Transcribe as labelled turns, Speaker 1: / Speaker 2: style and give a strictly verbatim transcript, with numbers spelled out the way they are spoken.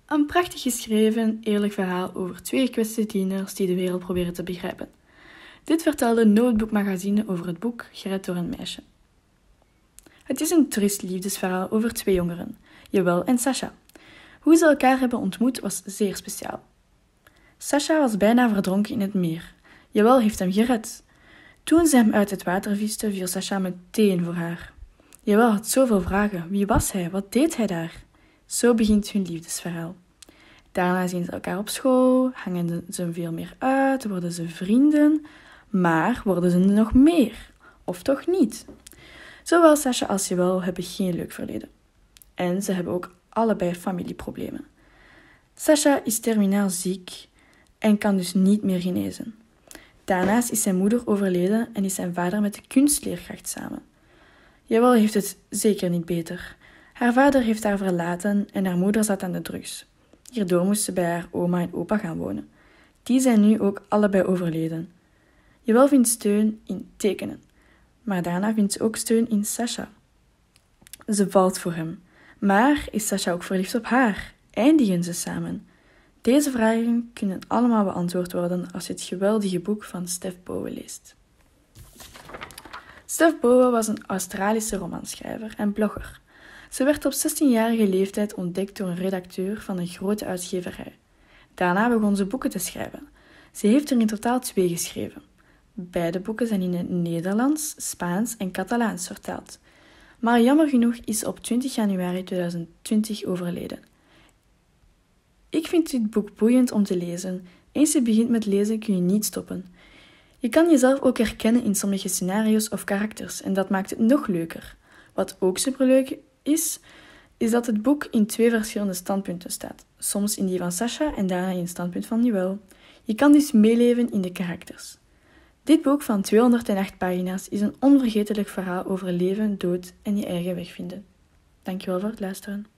Speaker 1: Een prachtig geschreven, eerlijk verhaal over twee gekwetste tieners die de wereld proberen te begrijpen. Dit vertelde Notebook Magazine over het boek Gered door een meisje. Het is een triest liefdesverhaal over twee jongeren, Joël en Sasha. Hoe ze elkaar hebben ontmoet was zeer speciaal. Sasha was bijna verdronken in het meer. Joël heeft hem gered. Toen ze hem uit het water viste, viel Sasha meteen voor haar. Joël had zoveel vragen. Wie was hij? Wat deed hij daar? Zo begint hun liefdesverhaal. Daarna zien ze elkaar op school, hangen ze veel meer uit, worden ze vrienden, maar worden ze nog meer? Of toch niet? Zowel Sasha als Joël hebben geen leuk verleden. En ze hebben ook allebei familieproblemen. Sasha is terminaal ziek en kan dus niet meer genezen. Daarnaast is zijn moeder overleden en is zijn vader met de kunstleerkracht samen. Joël heeft het zeker niet beter. Haar vader heeft haar verlaten en haar moeder zat aan de drugs. Hierdoor moest ze bij haar oma en opa gaan wonen. Die zijn nu ook allebei overleden. Joël vindt steun in tekenen, maar daarna vindt ze ook steun in Sasha. Ze valt voor hem, maar is Sasha ook verliefd op haar? Eindigen ze samen? Deze vragen kunnen allemaal beantwoord worden als je het geweldige boek van Steph Bowen leest. Steph Bowen was een Australische romanschrijver en blogger. Ze werd op zestienjarige leeftijd ontdekt door een redacteur van een grote uitgeverij. Daarna begon ze boeken te schrijven. Ze heeft er in totaal twee geschreven. Beide boeken zijn in het Nederlands, Spaans en Catalaans vertaald. Maar jammer genoeg is ze op twintig januari tweeduizend twintig overleden. Ik vind dit boek boeiend om te lezen. Eens je begint met lezen kun je niet stoppen. Je kan jezelf ook herkennen in sommige scenario's of karakters en dat maakt het nog leuker. Wat ook superleuk is, is dat het boek in twee verschillende standpunten staat. Soms in die van Sasha en daarna in het standpunt van Joël. Je kan dus meeleven in de karakters. Dit boek van tweehonderdacht pagina's is een onvergetelijk verhaal over leven, dood en je eigen weg vinden. Dankjewel voor het luisteren.